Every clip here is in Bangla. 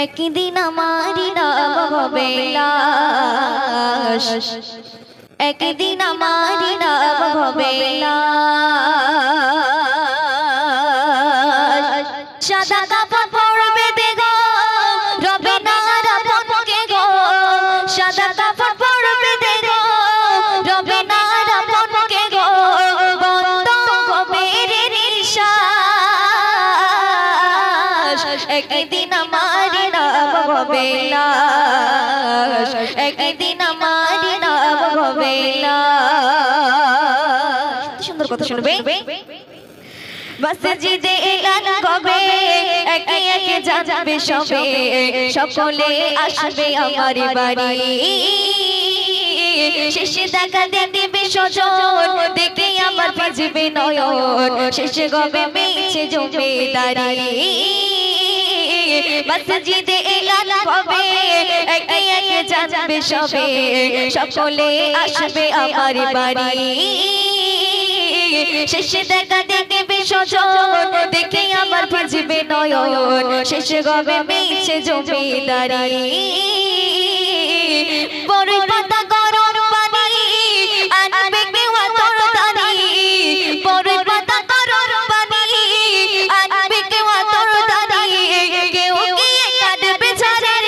একদিন আমার নাম হবে লাশ, একদিন আমার নাম হবে লাশ। সাদা কাপড় পরবে দেখো রবে না রাবণকে গো, সাদা কাপড় পরবে দেখো রবে না রাবণকে গো, বন্ধ হবে রে নিঃশ্বাস। একদিন আমার নাম হবে লাশ, একদিন আমার নাম হবে লাশ। সুন্দর কথা শুনবে। মসজিদে এলান হবে একে একে যাবে সবে, সকলে আসবে আমার বাড়ি। শেষে দেখা দেবে সজন দেখে আমার ভিজবে নয়ন, শেষে গবে মিছে জমিদারি। মসজিদে এলান হবে একে একে যাবে সবে, সকলে আসবে আমার বাড়ি। শেষে দেখা দেবে সজন দেখে আমার ভিজবে নয়ন, শেষে গবে মিছে জমিদারি। বড় পাতা গরম পানি আনবে কেউ তরতারি, বড় পাতা গরম পানি আনবে কেউ তরতারি, কেউ গিয়ে কাটবে ঝাড়ের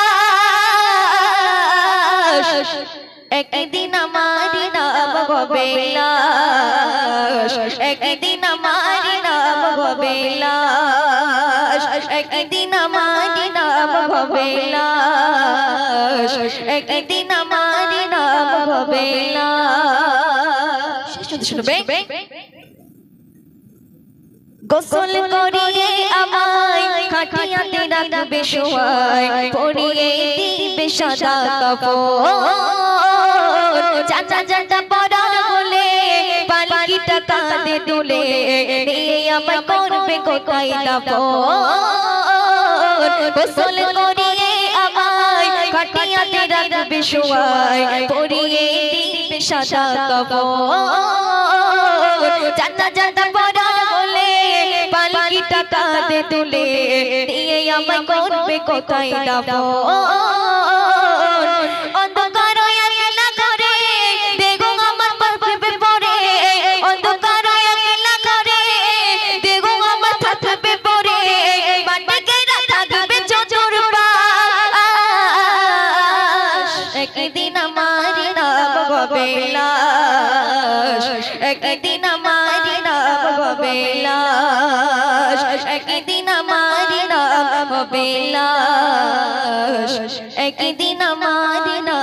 পাশ। একদিন আমার নাম হবে লাশ, একদিন আমার নাম হবে লাশ, একদিন আমার নাম হবে লাশ, একদিন আমার নাম হবে লাশ। শুনবে। গোসল করিয়ে আমায় খাটিয়াতে রাখবে শোয়ায়, পরিয়ে দিবে সাদা কাপড়। চাচা চাচা পরার বলে পালকিটা কাঁধে তুলে নিয়ে আমায় করবে কোথায় দাফন। গোসল করিয়ে আমায় খাটিয়াতে রাখবে শোয়ায়, পরিয়ে দিবে সাদা কাপড়। চাচা চাচা পরার বলে পালকিটা কাঁধে তুলে নিয়ে আমায় করবে কোথায় দাফন। অন্ধকার একলা করে দেখো আমার থাকবে পরে, অন্ধকার একলা করে দেখো আমার থাকবে পরে, মাটিকে থাকবে চতুর পাশ। একদিন আমার নাম হবে লাশ, একদিন আমার নাম হবে লাশ, একদিন আমার নাম হবে লাশ, একদিন আমার নাম